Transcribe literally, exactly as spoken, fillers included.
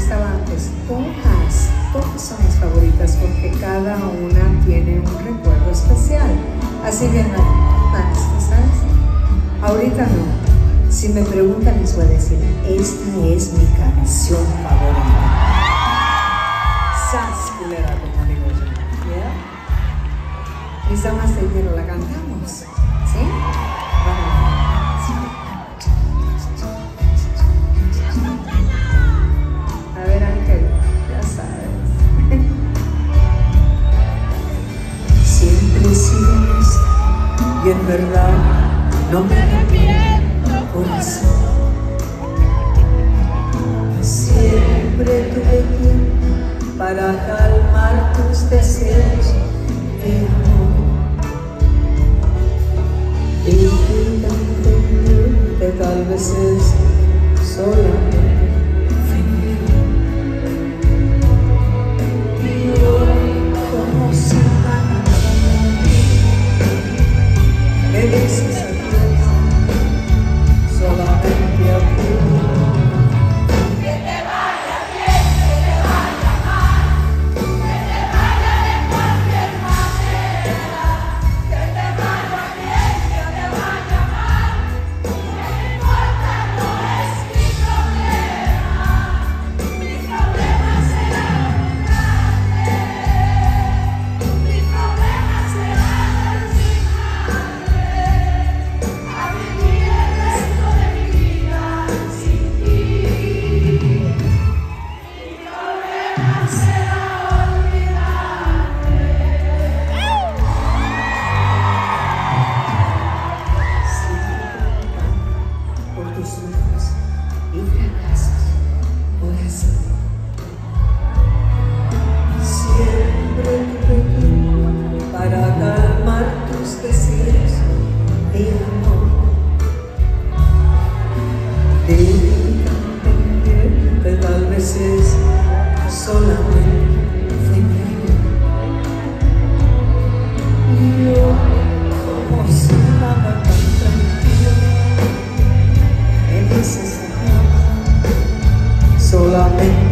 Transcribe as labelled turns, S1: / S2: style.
S1: estaba antes, todas, todas son mis favoritas porque cada una tiene un recuerdo especial. Así que no, ¿sabes? Ahorita no. Si me preguntan les voy a decir, esta es mi canción favorita. Sas, culera, como digo yo. ¿Yeah? Mis damas del hielo, la cantamos. ¿Sí? Bueno. A ver, Ángel, ya sabes. Siempre sigues y en verdad no me arrepiento, corazón. Siempre tuve tiempo para calmar tus deseos de amor. Y tú también, que tal vez es solamente dices adiós, solamente a ti.
S2: Que te vaya bien, que te vaya mal, que te vaya de cualquier manera. Que te vaya bien, que te vaya mal, no me importa, no es mi problema. Mi problema será grande, mi problema será
S1: y fracasos, corazón. Siempre tuve tiempo para calmar tus deseos de amor. Dedicarte tal vez es solamente femenino. Y yo, como si nada tan tranquilo, me dices adiós, solamente